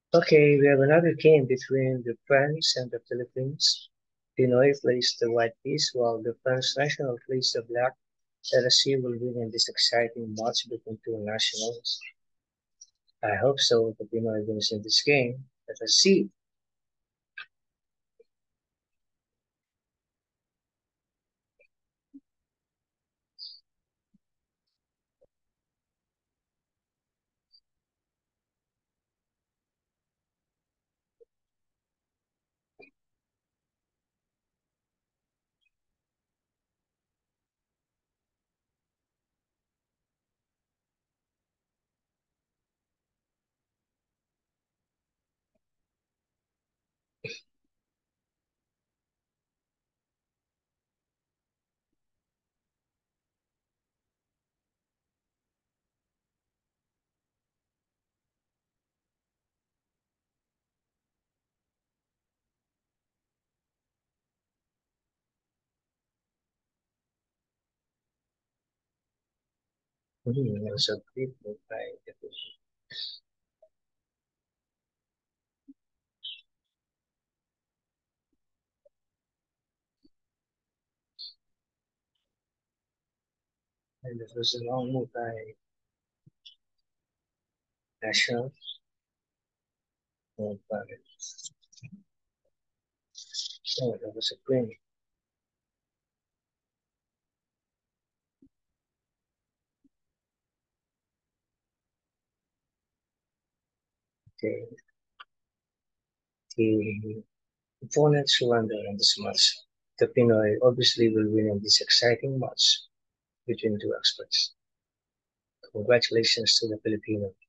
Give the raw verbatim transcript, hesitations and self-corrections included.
Okay, we have another game between the France and the Philippines. Pinoy plays the white piece while the French national plays the black. Let us see who will win in this exciting match between two nationals. I hope so. The Pinoy wins in this game. Let us see. Hmm, that was a great move by the Philippines. And that was a long move by national. Move by, oh, that was a queen. Okay, the opponents surrender in this match. The Pinoy obviously will win in this exciting match between two experts. Congratulations to the Filipino.